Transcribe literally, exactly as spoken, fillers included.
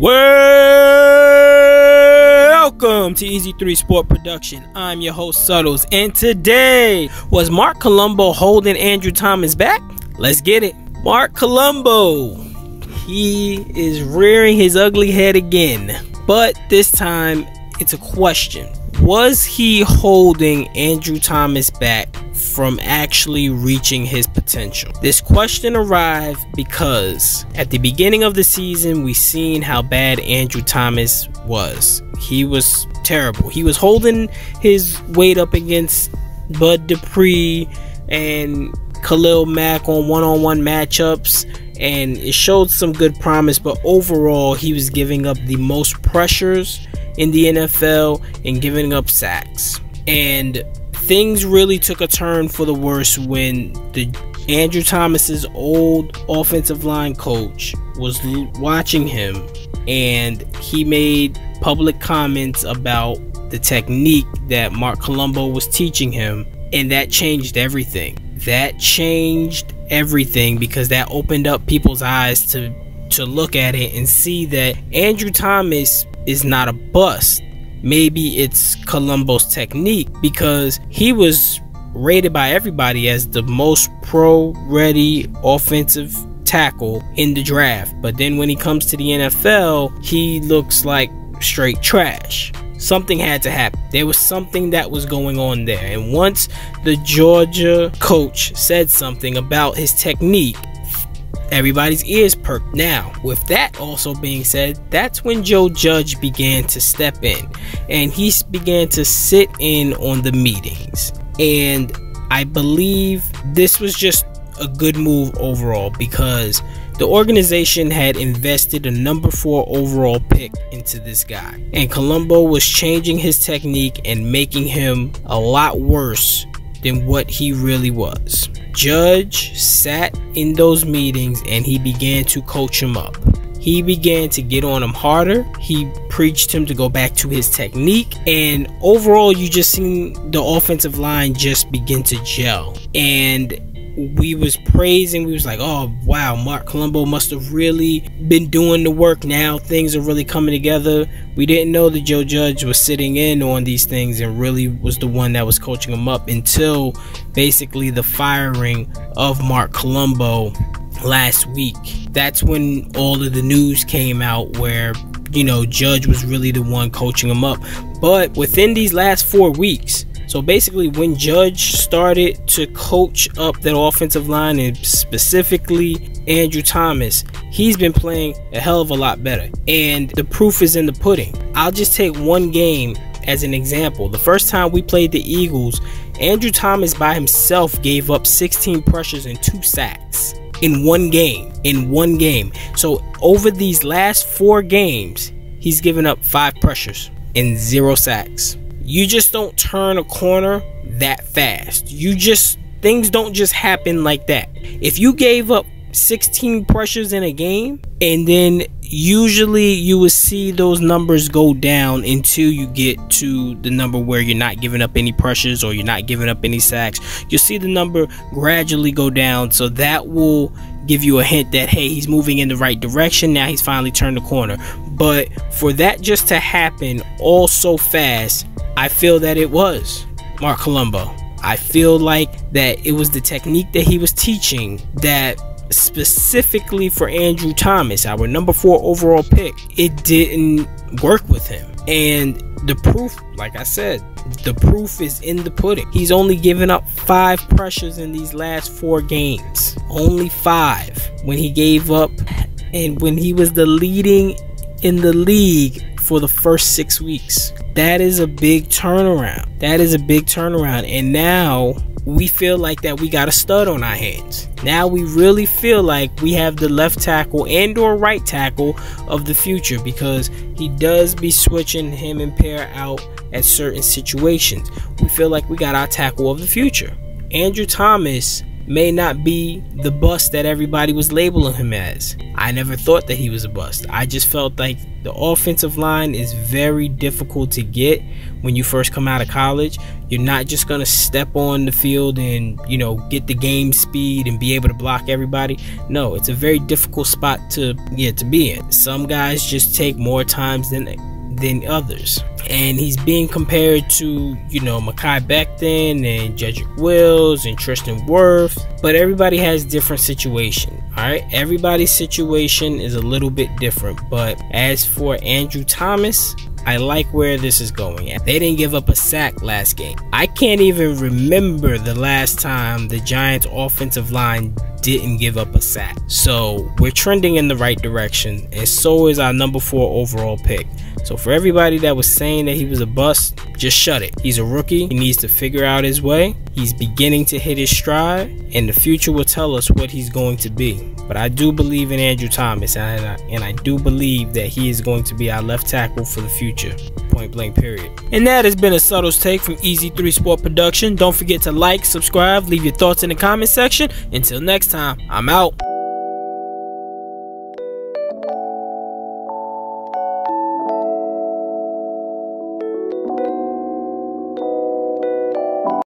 Welcome to Easy three Sport Production. I'm your host Suttles, and today, was Marc Colombo holding Andrew Thomas back? Let's get it. Marc Colombo, he is rearing his ugly head again, but this time it's a question. Was he holding Andrew Thomas back from actually reaching his potential? This question arrived because at the beginning of the season, we seen how bad Andrew Thomas was. He was terrible. He was holding his weight up against Bud Dupree and Khalil Mack on one-on-one matchups, and it showed some good promise, but overall he was giving up the most pressures in the N F L and giving up sacks. And things really took a turn for the worse when the Andrew Thomas's old offensive line coach was watching him, and he made public comments about the technique that Marc Colombo was teaching him, and that changed everything. That changed everything because that opened up people's eyes to to look at it and see that Andrew Thomas is not a bust. Maybe it's Colombo's technique, because he was rated by everybody as the most pro-ready offensive tackle in the draft, but then when he comes to the N F L, he looks like straight trash. Something had to happen. There was something that was going on there, and once the Georgia coach said something about his technique, everybody's ears perked. Now, with that also being said, that's when Joe Judge began to step in, and he began to sit in on the meetings. And I believe this was just a good move overall, because the organization had invested a number four overall pick into this guy, and Colombo was changing his technique and making him a lot worse than what he really was. Judge sat in those meetings and he began to coach him up. He began to get on him harder. He preached him to go back to his technique, and overall you just seen the offensive line just begin to gel. And we was praising, we was like, oh wow, Marc Colombo must have really been doing the work. Now things are really coming together. We didn't know that Joe Judge was sitting in on these things and really was the one that was coaching him up, until basically the firing of Marc Colombo last week. That's when all of the news came out where, you know, Judge was really the one coaching him up. But within these last four weeks, so basically when Judge started to coach up that offensive line, and specifically Andrew Thomas, he's been playing a hell of a lot better, and the proof is in the pudding. I'll just take one game as an example. The first time we played the Eagles, Andrew Thomas by himself gave up sixteen pressures and two sacks in one game. In one game. So over these last four games, he's given up five pressures and zero sacks. You just don't turn a corner that fast. You just, things don't just happen like that. If you gave up sixteen pressures in a game, and then usually you would see those numbers go down until you get to the number where you're not giving up any pressures or you're not giving up any sacks. You'll see the number gradually go down, so that will give you a hint that, hey, he's moving in the right direction. Now he's finally turned the corner. But for that just to happen all so fast, I feel that it was Marc Colombo. I feel like that it was the technique that he was teaching that specifically for Andrew Thomas, our number four overall pick, it didn't work with him. And the proof, like I said, the proof is in the pudding. He's only given up five pressures in these last four games. Only five. When he gave up, and when he was the leading in the league for the first six weeks. That is a big turnaround. That is a big turnaround. And now we feel like that we got a stud on our hands. Now we really feel like we have the left tackle and or right tackle of the future, because he does be switching him and Pear out at certain situations. We feel like we got our tackle of the future. Andrew Thomas may not be the bust that everybody was labeling him as. I never thought that he was a bust. I just felt like the offensive line is very difficult to get when you first come out of college. You're not just going to step on the field and, you know, get the game speed and be able to block everybody. No, it's a very difficult spot to, yeah, to be in. Some guys just take more times than than others, and he's being compared to, you know, Mekhi Becton and Jedrick Wills and Tristan Wirfs, but everybody has different situation. All right, everybody's situation is a little bit different. But as for Andrew Thomas, I like where this is going. They didn't give up a sack last game. I can't even remember the last time the Giants offensive line didn't give up a sack. So we're trending in the right direction, and so is our number four overall pick. So for everybody that was saying that he was a bust, just shut it. He's a rookie. He needs to figure out his way. He's beginning to hit his stride, and the future will tell us what he's going to be. But I do believe in Andrew Thomas, and I, and I do believe that he is going to be our left tackle for the future. Point blank, period. And that has been a Subtles take from Easy three Sport Production. Don't forget to like, subscribe, leave your thoughts in the comment section. Until next time, I'm out.